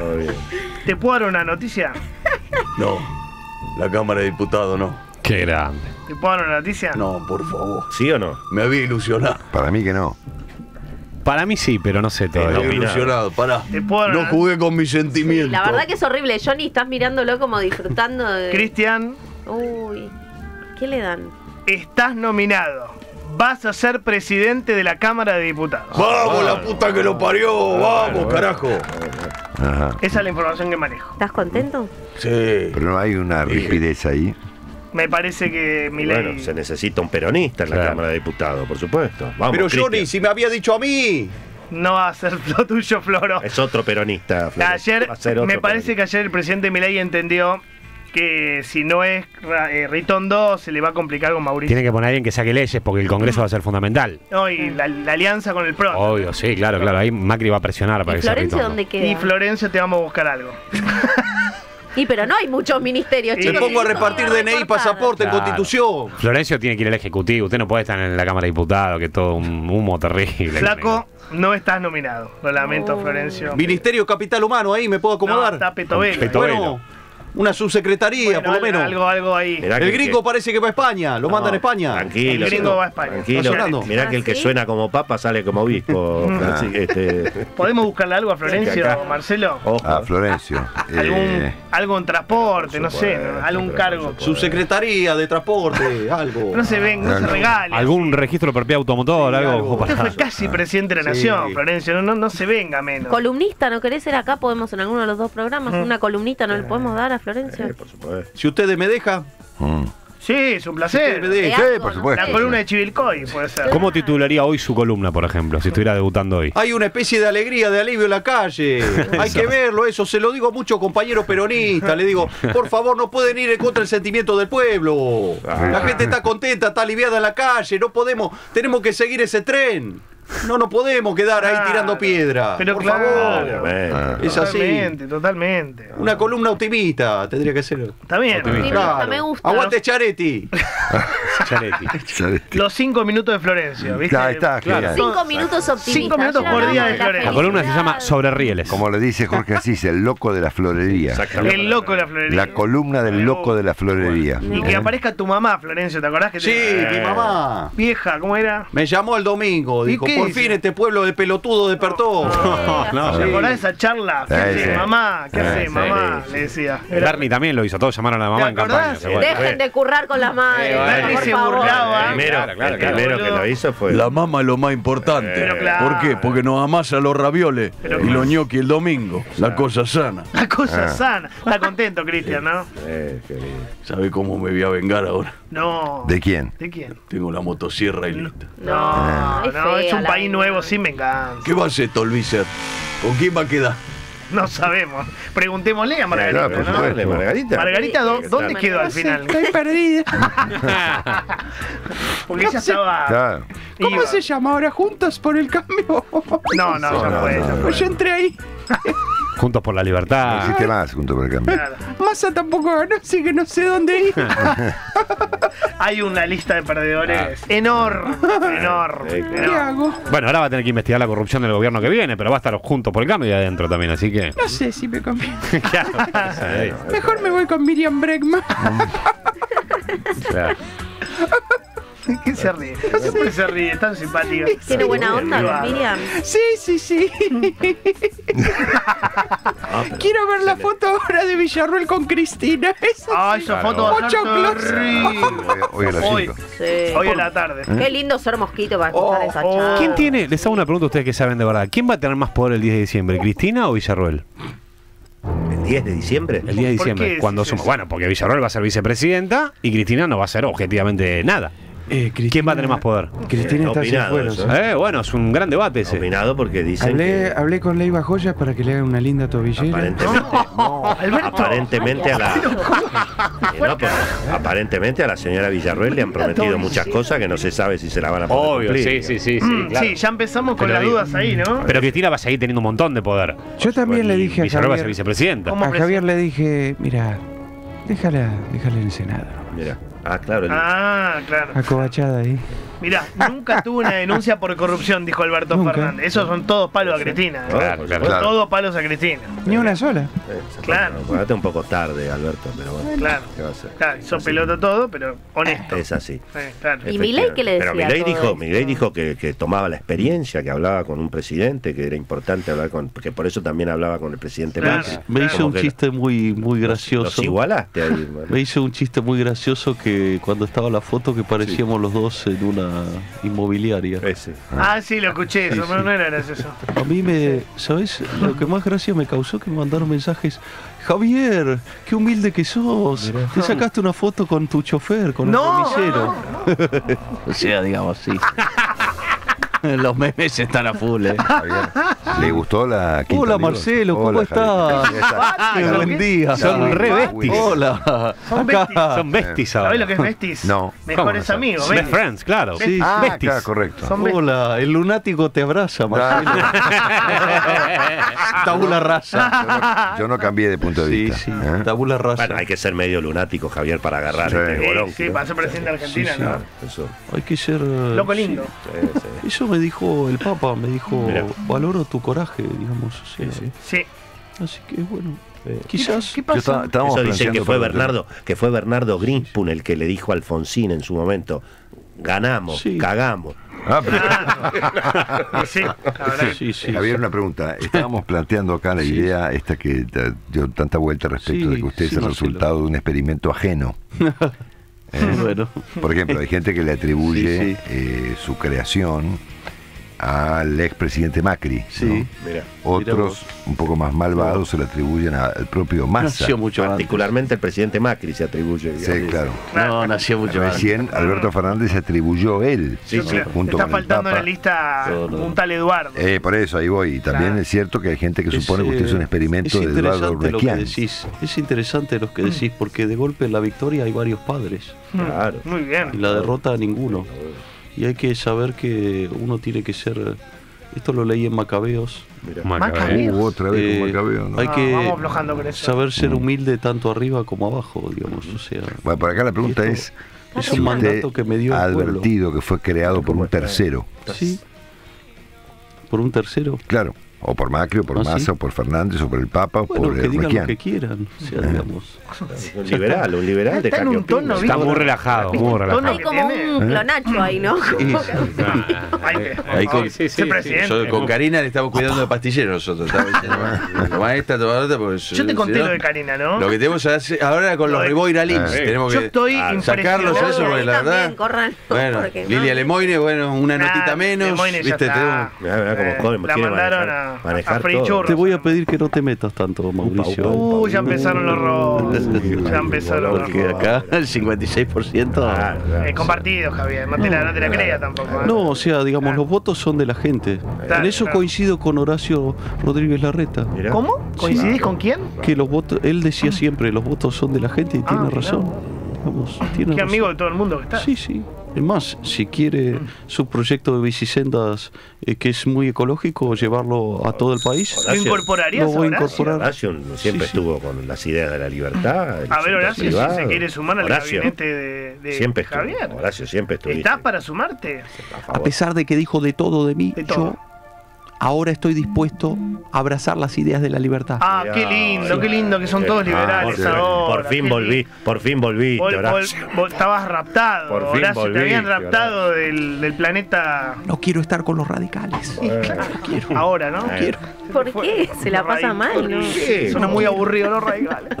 Speaker 2: ¿Te puedo dar una noticia?
Speaker 8: No. La Cámara de Diputados no.
Speaker 3: Qué grande.
Speaker 2: ¿Te puedo dar una noticia?
Speaker 8: No, por favor.
Speaker 5: ¿Sí o no?
Speaker 8: Me había ilusionado.
Speaker 1: Para mí que no.
Speaker 3: Para mí sí, pero no sé.
Speaker 8: Me había ilusionado, pará. No jugué con mis sentimientos.
Speaker 4: Sí, la verdad que es horrible. Johnny, estás mirándolo como disfrutando de...
Speaker 2: Cristian.
Speaker 4: Uy, ¿qué le dan?
Speaker 2: Estás nominado. Vas a ser presidente de la Cámara de Diputados.
Speaker 8: ¡Vamos, la puta que lo parió! ¡Vamos, carajo!
Speaker 1: Ajá.
Speaker 2: Esa es la información que manejo.
Speaker 4: ¿Estás contento?
Speaker 8: Sí.
Speaker 1: Pero no hay una rigidez ahí.
Speaker 2: Me parece que Milei...
Speaker 5: Bueno, se necesita un peronista en la Cámara de Diputados, por supuesto. Vamos,
Speaker 8: pero Johnny, si me había dicho a mí.
Speaker 2: No va a ser lo tuyo, Floro.
Speaker 5: Es otro peronista, Floro.
Speaker 2: Ayer, me parece que ayer el presidente Milei entendió que si no es Ritondo se le va a complicar con Mauricio.
Speaker 3: Tiene que poner a alguien que saque leyes porque el Congreso va a ser fundamental.
Speaker 2: No, y la alianza con el PRO.
Speaker 3: Obvio, sí, claro. Ahí Macri va a presionar para que sea
Speaker 4: Florencio
Speaker 3: Ritondo.
Speaker 4: dónde queda?
Speaker 2: Y Florencio te vamos a buscar algo.
Speaker 4: Pero no hay muchos ministerios,
Speaker 8: chicos. Te pongo a repartir DNI, pasaporte, Constitución.
Speaker 3: Florencio tiene que ir al Ejecutivo. Usted no puede estar en la Cámara de Diputados, que es todo un humo terrible.
Speaker 2: Flaco, no estás nominado. Lo lamento, Florencio.
Speaker 8: Ministerio Capital Humano, ahí me puedo acomodar.
Speaker 2: No, está Petovelo.
Speaker 8: Bueno, una subsecretaría, por lo menos.
Speaker 2: Algo ahí.
Speaker 8: El gringo parece que va a España, lo mandan a España.
Speaker 5: Tranquilo.
Speaker 2: El gringo va a España.
Speaker 5: Tranquilo. Mirá que el que suena como papa sale como obispo.
Speaker 2: ¿Podemos buscarle algo a Florencio, Marcelo?
Speaker 1: A Florencio.
Speaker 2: Algo en transporte, no sé, algún cargo.
Speaker 8: Subsecretaría de transporte, algo.
Speaker 2: No se ven, no se regale.
Speaker 3: Algún registro de propiedad automotor, algo.
Speaker 2: Usted fue casi presidente de la Nación, Florencio, no se venga menos.
Speaker 4: Columnista, ¿no querés ser acá? Podemos en alguno de los dos programas, una columnista, ¿no le podemos dar a Florencio?
Speaker 5: Por supuesto.
Speaker 8: Si ustedes me dejan,
Speaker 2: Sí, es un placer.
Speaker 1: Sí, por supuesto.
Speaker 2: La columna de Chivilcoy puede ser.
Speaker 3: ¿Cómo titularía hoy su columna, por ejemplo, si estuviera debutando hoy?
Speaker 8: Hay una especie de alegría, de alivio en la calle. Hay que verlo eso. Se lo digo a muchos compañeros peronistas. Le digo, por favor, no pueden ir en contra del sentimiento del pueblo. La gente está contenta, está aliviada en la calle. No podemos, tenemos que seguir ese tren. No nos podemos quedar ahí tirando piedra.
Speaker 2: Pero
Speaker 8: por
Speaker 2: claro,
Speaker 8: favor. Es así.
Speaker 2: Totalmente.
Speaker 8: Una columna optimista tendría que ser.
Speaker 2: Está bien.
Speaker 4: Optimista, me gusta.
Speaker 8: Aguante Charetti.
Speaker 2: Los 5 minutos de Florencio, ¿viste?
Speaker 1: Está, claro.
Speaker 4: 5 minutos optimistas.
Speaker 2: 5 minutos por día de Florencio.
Speaker 3: La columna se llama Sobre Rieles.
Speaker 1: Como le dice Jorge Asís, el loco de la florería.
Speaker 2: El loco de la florería.
Speaker 1: La columna del loco de la florería.
Speaker 2: Y que aparezca tu mamá, Florencio, ¿te acordás que
Speaker 8: Sí, mi mamá.
Speaker 2: Vieja, ¿cómo era?
Speaker 8: Me llamó el domingo. Dijo,
Speaker 2: qué
Speaker 8: por
Speaker 2: dice?
Speaker 8: fin este pueblo de pelotudo despertó.
Speaker 2: ¿Te acordás de esa charla? ¿Qué hace, mamá? ¿Qué hace, mamá?
Speaker 8: sí.
Speaker 2: Le decía.
Speaker 3: Bernie también lo hizo, todos llamaron a la mamá en campaña.
Speaker 4: Dejen de currar con las madres.
Speaker 2: Bernie
Speaker 4: por
Speaker 2: se
Speaker 4: favor.
Speaker 2: burlaba.
Speaker 5: El primero que lo hizo fue...
Speaker 9: La mamá es lo más importante.
Speaker 2: Pero claro.
Speaker 9: ¿Por qué? Porque nos amasa los ravioles y los ñoquis el domingo. La cosa sana.
Speaker 2: La cosa sana. Está contento, Cristian, ¿no?
Speaker 9: ¿Sabe cómo me voy a vengar ahora?
Speaker 2: No.
Speaker 1: ¿De quién?
Speaker 2: ¿De quién?
Speaker 9: Tengo la motosierra y lista.
Speaker 4: No,
Speaker 2: No, es un
Speaker 4: la
Speaker 2: país
Speaker 4: vida.
Speaker 2: nuevo sin venganza.
Speaker 9: ¿Qué va a hacer Tolvícer? ¿Con quién va a quedar?
Speaker 2: No sabemos. Preguntémosle a Margarita,
Speaker 1: Claro, por
Speaker 2: ¿no?
Speaker 1: supuesto.
Speaker 5: Margarita.
Speaker 2: Margarita, ¿dónde quedó al final?
Speaker 6: Estoy perdida.
Speaker 2: Porque ella estaba...
Speaker 1: Claro.
Speaker 6: ¿Cómo
Speaker 2: iba.
Speaker 6: se llama ahora? ¿Juntos por el cambio?
Speaker 2: No, ya fue. Ya fue.
Speaker 6: Pues yo entré ahí.
Speaker 3: Juntos por la
Speaker 1: No
Speaker 3: Libertad.
Speaker 1: existe más junto por el cambio.
Speaker 2: Claro.
Speaker 6: Massa tampoco ganó, así que no sé dónde ir.
Speaker 2: Hay una lista de perdedores enorme.
Speaker 6: ¿Qué hago?
Speaker 3: Bueno, ahora va a tener que investigar la corrupción del gobierno que viene, pero va a estar Juntos por el Cambio y adentro también, así que...
Speaker 6: No sé si me conviene.
Speaker 3: Claro.
Speaker 6: Mejor me voy con Miriam Bregman.
Speaker 3: Claro.
Speaker 2: ¿Qué se ríe? Siempre se ríe, es tan simpática.
Speaker 4: Tiene buena onda, Miriam.
Speaker 6: Sí. Quiero ver la foto ahora de Villarruel con Cristina.
Speaker 2: Esa foto va a ser terrible.
Speaker 1: Hoy a las 5.
Speaker 4: Sí.
Speaker 2: Hoy en la tarde.
Speaker 4: Qué lindo ser mosquito para escuchar esa charla.
Speaker 3: ¿Quién tiene, les hago una pregunta a ustedes que saben de verdad, ¿quién va a tener más poder el 10 de diciembre, Cristina o Villarruel?
Speaker 5: ¿El 10 de diciembre?
Speaker 3: El 10 de
Speaker 2: ¿Por
Speaker 3: diciembre,
Speaker 2: qué
Speaker 3: cuando
Speaker 2: decís eso?
Speaker 3: Bueno, porque Villarruel va a ser vicepresidenta y Cristina no va a ser objetivamente nada. ¿Quién va a tener más poder?
Speaker 6: Cristina está sin
Speaker 5: Opinado
Speaker 6: fueros.
Speaker 5: eso,
Speaker 3: Bueno, es un gran debate ese.
Speaker 5: Opinado porque dicen que
Speaker 6: Hablé con Leiva Joyas para que le haga una linda tobillera.
Speaker 5: aparentemente a la aparentemente a la señora Villarruel le han prometido muchas cosas que no se sabe si se la van a poder
Speaker 3: Obvio,
Speaker 5: cumplir.
Speaker 3: sí, claro.
Speaker 2: Sí, ya empezamos con
Speaker 3: Pero
Speaker 2: las
Speaker 3: digo-
Speaker 2: dudas ahí, ¿no?
Speaker 3: Pero Cristina va a seguir teniendo un montón de poder.
Speaker 6: Yo también le dije a
Speaker 3: Villarruel va a ser
Speaker 6: Javier,
Speaker 3: vicepresidenta.
Speaker 2: ¿Cómo?
Speaker 6: a Javier le dije, mira, déjala en el Senado.
Speaker 5: Mira. Ah, claro.
Speaker 2: Claro.
Speaker 6: Acobachada ahí.
Speaker 2: Mirá, nunca tuve una denuncia por corrupción, dijo Alberto
Speaker 6: Nunca.
Speaker 2: Fernández. Esos son todos palos a Cristina.
Speaker 3: Claro.
Speaker 2: Todos palos a Cristina.
Speaker 6: Ni una sola.
Speaker 2: Claro.
Speaker 5: Llegaste un poco tarde, Alberto, pero bueno.
Speaker 2: Claro.
Speaker 5: ¿Qué va a hacer?
Speaker 2: Claro, hizo pelota todo, pero honesto.
Speaker 5: Es así.
Speaker 2: Claro.
Speaker 4: ¿Y Milei qué le decía?
Speaker 5: Pero Milei
Speaker 4: a todo
Speaker 5: dijo
Speaker 4: esto?
Speaker 5: que tomaba la experiencia, que hablaba con un presidente, que era importante hablar con, porque por eso también hablaba con el presidente
Speaker 2: Claro.
Speaker 5: Macri.
Speaker 9: Me hizo
Speaker 5: Como
Speaker 9: un
Speaker 5: que
Speaker 9: chiste muy
Speaker 5: los
Speaker 9: gracioso.
Speaker 5: igualaste ahí, hermano.
Speaker 9: Me hizo un chiste muy gracioso que cuando estaba la foto que parecíamos los dos en una inmobiliaria.
Speaker 5: Ese.
Speaker 2: Sí, lo escuché, eso, pero no era gracioso.
Speaker 9: A mí ¿sabes? Lo que más gracia me causó que me mandaron mensajes. Javier, qué humilde que sos. Te sacaste una foto con tu chofer, con
Speaker 2: No,
Speaker 9: el remisero. O sea, digamos, sí. Los memes están a full,
Speaker 1: Javier, ¿le gustó la quinta,
Speaker 9: Hola,
Speaker 1: amigo?
Speaker 9: Marcelo, ¿cómo
Speaker 1: Hola,
Speaker 9: estás?
Speaker 1: Javier.
Speaker 9: Buen día.
Speaker 3: Son re besties.
Speaker 9: Hola.
Speaker 2: Son
Speaker 9: Acá.
Speaker 2: besties.
Speaker 3: Son besties ahora.
Speaker 2: ¿Sabés lo que es besties?
Speaker 1: No.
Speaker 2: Mejores amigos,
Speaker 3: Best
Speaker 2: besties.
Speaker 3: friends, claro.
Speaker 9: Sí.
Speaker 1: Ah, claro, correcto.
Speaker 2: Son besties.
Speaker 9: Hola, el lunático te abraza, Marcelo. Tabula rasa.
Speaker 1: Yo no cambié de punto de
Speaker 9: Sí,
Speaker 1: vista.
Speaker 9: sí,
Speaker 1: ¿eh?
Speaker 9: tabula rasa.
Speaker 5: Bueno, hay que ser medio lunático, Javier, para agarrar
Speaker 1: Sí.
Speaker 5: este bolón.
Speaker 2: Sí, para ser presidente de Argentina,
Speaker 9: Sí,
Speaker 2: ¿no?
Speaker 5: Eso.
Speaker 9: Hay que ser...
Speaker 2: Loco lindo.
Speaker 9: Eso me dijo el Papa, me dijo,
Speaker 5: Mira.
Speaker 9: valoro tu coraje, digamos. O sea,
Speaker 2: Sí.
Speaker 9: Así que bueno, quizás...
Speaker 2: ¿Qué
Speaker 1: Yo
Speaker 2: pasó?
Speaker 1: estábamos
Speaker 5: Eso dicen que
Speaker 1: planteando
Speaker 5: fue Bernardo Greenspoon el que le dijo a Alfonsín en su momento, ganamos,
Speaker 9: Sí.
Speaker 5: cagamos.
Speaker 2: Sí, la verdad que-
Speaker 9: Sí, sí.
Speaker 1: Javier, una pregunta. Estábamos planteando acá la idea esta que dio tanta vuelta respecto
Speaker 9: Sí,
Speaker 1: de que usted
Speaker 9: sí,
Speaker 1: es el
Speaker 9: Marcelo.
Speaker 1: resultado de un experimento ajeno.
Speaker 9: Bueno,
Speaker 1: Por ejemplo, hay gente que le atribuye
Speaker 9: Sí,
Speaker 1: su creación al expresidente Macri.
Speaker 9: Sí,
Speaker 1: ¿no?
Speaker 5: Mira.
Speaker 1: Otros, un poco más malvados, se le atribuyen al propio Massa.
Speaker 9: Nació mucho
Speaker 5: Particularmente el presidente Macri se atribuye.
Speaker 1: Sí, claro.
Speaker 9: No, nació mucho antes.
Speaker 1: Recién Alberto Fernández se atribuyó él.
Speaker 5: Sí, sí.
Speaker 1: Junto
Speaker 2: Está
Speaker 1: con el
Speaker 2: faltando en
Speaker 1: Papa.
Speaker 2: la lista un tal Eduardo.
Speaker 1: Por eso, ahí voy. Y también es cierto que hay gente que supone que usted es un experimento de Eduardo
Speaker 9: lo que
Speaker 1: Urrequian.
Speaker 9: decís. Es interesante lo que decís, porque de golpe en la victoria hay varios padres.
Speaker 5: Claro.
Speaker 2: Muy bien.
Speaker 9: Y la derrota a ninguno. Y hay que saber que uno tiene que ser... Esto lo leí en Macabeos.
Speaker 2: Macabeos.
Speaker 1: Otra vez con Macabeo, ¿no?
Speaker 9: Hay que
Speaker 2: vamos aflojando con eso.
Speaker 9: saber ser humilde tanto arriba como abajo, digamos. O sea,
Speaker 1: Bueno, por acá la pregunta es
Speaker 9: es
Speaker 1: si
Speaker 9: un
Speaker 1: usted
Speaker 9: mandato que me dio
Speaker 1: ha
Speaker 9: el pueblo.
Speaker 1: advertido que fue creado por un tercero.
Speaker 9: Sí. Por un tercero.
Speaker 1: Claro. O por Macri, o por
Speaker 9: ¿Ah,
Speaker 1: Massa,
Speaker 9: sí?
Speaker 1: o por Fernández, o por el Papa, o
Speaker 9: Bueno,
Speaker 1: por
Speaker 9: que digan
Speaker 1: Urrequian.
Speaker 9: lo que quieran. O sea, digamos.
Speaker 5: Un liberal
Speaker 2: Está en un tono,
Speaker 3: Está muy relajado, muy relajado.
Speaker 4: Hay como un clonacho ahí, ¿no?
Speaker 8: Ahí con,
Speaker 2: Ese presidente.
Speaker 8: con Karina le estamos cuidando de pastillero nosotros. Estamos diciendo, tomá esta, tomá otra, porque
Speaker 2: Yo te conté lo de Karina, ¿no?
Speaker 8: Lo que tenemos que hacer ahora con los Riboira Lims. Tenemos
Speaker 2: Yo
Speaker 8: que
Speaker 2: estoy
Speaker 8: sacarlos
Speaker 2: impresionado.
Speaker 8: eso, porque la
Speaker 4: También,
Speaker 8: verdad.
Speaker 4: corran,
Speaker 8: Bueno,
Speaker 4: porque no.
Speaker 8: Lilia Lemoine, bueno, una notita menos.
Speaker 2: Lemoine ya
Speaker 8: ¿Viste?
Speaker 2: está.
Speaker 5: Mirá cómo joven,
Speaker 2: La
Speaker 5: quiere
Speaker 2: mandaron
Speaker 5: manejar
Speaker 2: a Free
Speaker 5: todo.
Speaker 2: Churros.
Speaker 9: Te voy a pedir que no te metas tanto, Mauricio.
Speaker 2: Ya empezaron los robos. Ya empezaron los
Speaker 9: Porque
Speaker 2: robos.
Speaker 9: acá el 56%.
Speaker 2: Compartido, Javier. No te la creas tampoco.
Speaker 9: No, o sea, digamos, los votos son de la gente.
Speaker 2: Claro,
Speaker 9: En eso
Speaker 2: claro.
Speaker 9: coincido con Horacio Rodríguez Larreta.
Speaker 5: Mirá.
Speaker 2: ¿Cómo? ¿Coincidís con quién?
Speaker 9: Que los votos, él decía siempre, los votos son de la gente y tiene
Speaker 2: mirá.
Speaker 9: razón. Vamos, tiene
Speaker 2: Qué
Speaker 9: razón.
Speaker 2: amigo de todo el mundo que está.
Speaker 9: Sí, sí. Es más, si quiere su proyecto de bicisendas, que es muy ecológico, llevarlo a todo el país,
Speaker 2: ¿Lo incorporarías
Speaker 9: lo voy a
Speaker 2: Horacio?
Speaker 9: incorporar.
Speaker 5: Horacio siempre
Speaker 9: Sí, sí.
Speaker 5: estuvo con las ideas de la libertad. el
Speaker 2: A ver,
Speaker 5: sector
Speaker 2: Horacio, si
Speaker 5: privado.
Speaker 2: se quiere sumar al
Speaker 5: Horacio
Speaker 2: gabinete de
Speaker 5: siempre estuvo.
Speaker 2: Javier.
Speaker 5: Horacio siempre estuvo.
Speaker 2: ¿Estás para sumarte?
Speaker 9: A pesar de que dijo de todo de mí,
Speaker 2: De todo.
Speaker 9: yo ahora estoy dispuesto a abrazar las ideas de la libertad.
Speaker 2: Ah, qué lindo que son todos liberales
Speaker 5: por,
Speaker 2: ahora.
Speaker 5: por fin
Speaker 2: qué
Speaker 5: volví,
Speaker 2: lindo.
Speaker 5: por fin volviste,
Speaker 2: Estabas raptado,
Speaker 5: Por fin
Speaker 2: Horacio, te
Speaker 5: volví,
Speaker 2: habían raptado del planeta.
Speaker 9: No quiero estar con los radicales.
Speaker 2: Ahora, ¿no?
Speaker 9: Quiero.
Speaker 4: ¿Por qué? Se la pasa mal, ¿no?
Speaker 2: Suena muy aburrido los radicales.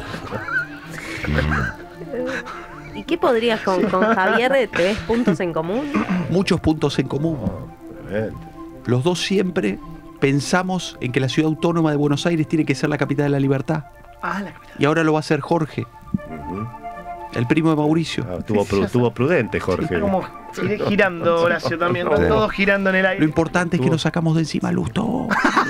Speaker 4: ¿Y qué podrías con Javier? ¿Te ves puntos en común?
Speaker 9: Muchos puntos en común. Los dos siempre pensamos en que la ciudad autónoma de Buenos Aires tiene que ser la capital de la libertad.
Speaker 2: La capital.
Speaker 9: Y ahora lo va a hacer Jorge, el primo de Mauricio.
Speaker 5: Estuvo prudente, Jorge.
Speaker 2: Está como girando, Horacio, también. Están todos girando en el
Speaker 9: Lo
Speaker 2: aire.
Speaker 9: importante es que nos sacamos de encima Lusto.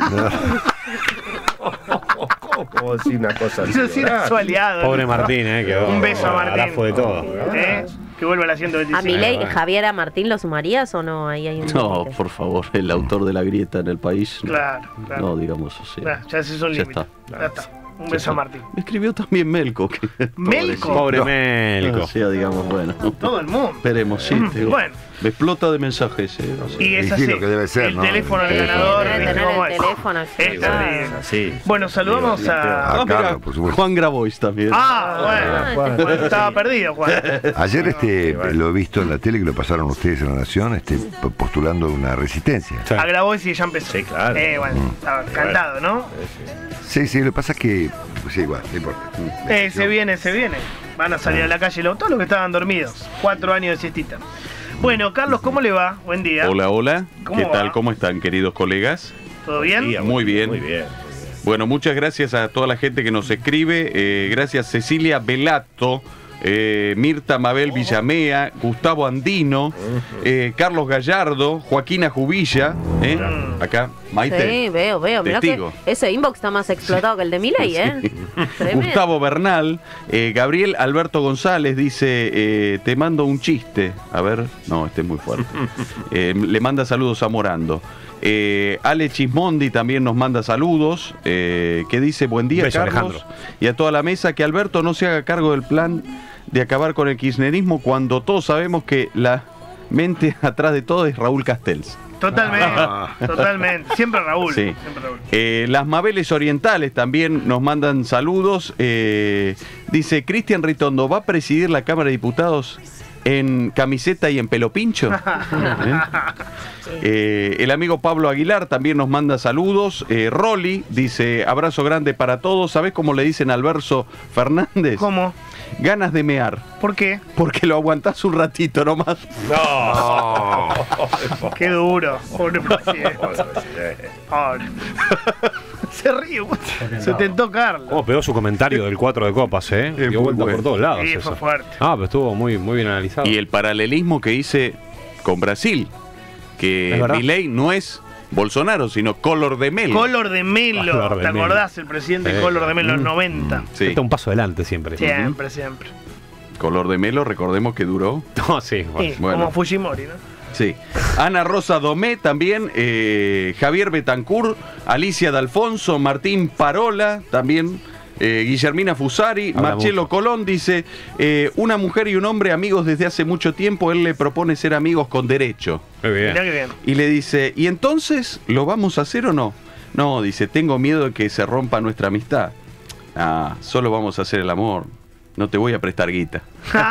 Speaker 5: ¿Cómo decir una cosa así?
Speaker 2: Quiso decir a su aliado.
Speaker 3: Pobre Martín, que
Speaker 2: Un beso a Martín.
Speaker 3: ahora fue de todo.
Speaker 2: Que vuelva a la 125.
Speaker 4: ¿A Milei, Javier, a Martín lo sumarías o no? Ahí hay un
Speaker 9: No,
Speaker 4: límite.
Speaker 9: por favor, el autor de la grieta en el país.
Speaker 2: Claro, claro.
Speaker 9: No, digamos, o sea.
Speaker 2: Ya ese es un
Speaker 9: ya
Speaker 2: límite.
Speaker 9: está.
Speaker 2: Ya está. Un beso a Martín.
Speaker 9: Me escribió también Melco.
Speaker 2: ¿Melco?
Speaker 3: Pobre Melco.
Speaker 9: O sea, digamos, bueno.
Speaker 2: Todo el mundo.
Speaker 9: Veremos, sí. te digo.
Speaker 2: Bueno.
Speaker 9: Me explota de mensajes, o sea.
Speaker 2: Y es
Speaker 1: Sí,
Speaker 2: así.
Speaker 1: lo que debe ser,
Speaker 2: el
Speaker 1: ¿no?
Speaker 2: teléfono del
Speaker 1: Sí,
Speaker 2: ganador.
Speaker 4: debe
Speaker 2: ¿viste
Speaker 4: tener
Speaker 2: cómo
Speaker 4: el
Speaker 2: es?
Speaker 4: teléfono, sí.
Speaker 2: Es terrible.
Speaker 5: Sí.
Speaker 2: Bueno, saludamos a.
Speaker 1: A
Speaker 9: mira,
Speaker 1: Carlos, por supuesto.
Speaker 9: Juan Grabois también.
Speaker 2: Bueno, estaba perdido, Juan.
Speaker 1: Ayer lo he visto en la tele que lo pasaron ustedes en La Nación, postulando una resistencia.
Speaker 2: A Grabois y ya empezó.
Speaker 5: Sí, claro.
Speaker 2: Bueno, estaba cantado, ¿no?
Speaker 1: Sí, lo que pasa es que, sí, igual, no importa.
Speaker 2: Se viene. Van a salir a la calle todos los que estaban dormidos. 4 años de siestita. Bueno, Carlos, ¿cómo le va? Buen día.
Speaker 10: Hola.
Speaker 2: ¿Cómo
Speaker 10: ¿Qué
Speaker 2: va?
Speaker 10: tal? ¿Cómo están, queridos colegas?
Speaker 2: ¿Todo bien?
Speaker 10: Muy bien.
Speaker 5: Muy bien.
Speaker 10: Bueno, muchas gracias a toda la gente que nos escribe. Gracias Cecilia Velato, Mirta Mabel Villamea, Gustavo Andino, Carlos Gallardo, Joaquina Jubilla. Acá, Maite.
Speaker 4: Sí, veo. Mirá que
Speaker 10: Testigo.
Speaker 4: ese inbox está más explotado que el de Milei, ¿eh? Tremendo.
Speaker 10: Gustavo Bernal, Gabriel Alberto González dice, te mando un chiste. A ver, no, este es muy fuerte. Le manda saludos a Morando. Ale Chismondi también nos manda saludos, que dice, buen día,
Speaker 3: Beso,
Speaker 10: Carlos,
Speaker 3: Alejandro.
Speaker 10: y a toda la mesa, que Alberto no se haga cargo del plan de acabar con el kirchnerismo cuando todos sabemos que la mente atrás de todo es Raúl Castells.
Speaker 2: Totalmente. Siempre Raúl.
Speaker 10: Sí.
Speaker 2: Siempre Raúl.
Speaker 10: Las Mabeles Orientales también nos mandan saludos. Dice, Cristian Ritondo, ¿va a presidir la Cámara de Diputados en camiseta y en pelo pincho. El amigo Pablo Aguilar también nos manda saludos. Rolly dice, abrazo grande para todos. ¿Sabés cómo le dicen al verso Fernández?
Speaker 2: ¿Cómo?
Speaker 10: Ganas de mear.
Speaker 2: ¿Por qué?
Speaker 10: Porque lo aguantás un ratito nomás.
Speaker 2: No. Qué duro. Pobre presidente. Pobre. Se ríe. Se tentó Carlos.
Speaker 3: Oh, pegó su comentario del 4 de copas, dio vuelta por todos lados.
Speaker 2: Sí, fue fuerte.
Speaker 3: Ah, pero estuvo muy bien analizado.
Speaker 10: Y el paralelismo que hice con Brasil, que Milei no es Bolsonaro, sino Collor de Mello.
Speaker 2: Collor de Mello. ¿Te acordás? El presidente Collor de Mello en los 90.
Speaker 10: Sí.
Speaker 3: Está un paso adelante siempre.
Speaker 2: Siempre, siempre.
Speaker 10: Collor de Mello, recordemos que duró.
Speaker 3: No, sí.
Speaker 2: Bueno. Como Fujimori, ¿no?
Speaker 10: Sí. Ana Rosa Domé también, Javier Betancourt, Alicia D'Alfonso, Martín Parola también, Guillermina Fusari, Marcelo Colón dice, una mujer y un hombre amigos desde hace mucho tiempo, él le propone ser amigos con derecho.
Speaker 3: Muy bien.
Speaker 2: Mirá qué bien.
Speaker 10: Y le dice, ¿y entonces lo vamos a hacer o no? No, dice, tengo miedo de que se rompa nuestra amistad. Ah, solo vamos a hacer el amor. No te voy a prestar guita.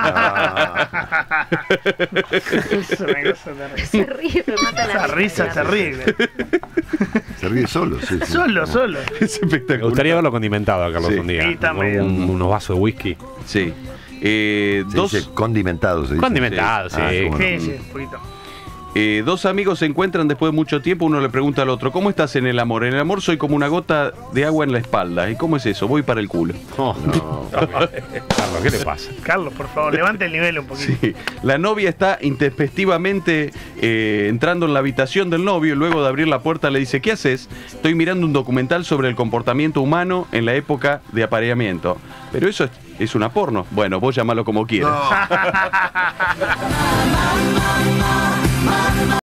Speaker 2: Es una cosa terrible.
Speaker 4: Se ríe, me mata la
Speaker 2: Esa risa terrible.
Speaker 1: Se ríe solo, sí.
Speaker 2: Solo.
Speaker 10: Es espectacular.
Speaker 3: Me gustaría verlo condimentado a Carlos un día.
Speaker 2: Sí, también.
Speaker 3: Unos vasos de whisky.
Speaker 10: Sí.
Speaker 1: Se dice condimentado, se dice.
Speaker 3: Condimentado, sí.
Speaker 2: Sí, un poquito.
Speaker 10: Dos amigos se encuentran después de mucho tiempo, uno le pregunta al otro, ¿cómo estás en el amor? En el amor soy como una gota de agua en la espalda. ¿Y cómo es eso? Voy para el culo.
Speaker 3: Oh, no. Carlos, ¿qué te pasa?
Speaker 2: Carlos, por favor, levante el nivel un poquito.
Speaker 10: Sí. La novia está intempestivamente entrando en la habitación del novio y luego de abrir la puerta le dice, ¿qué haces? Estoy mirando un documental sobre el comportamiento humano en la época de apareamiento. Pero eso es una porno. Bueno, vos llamalo como quieras.
Speaker 1: No.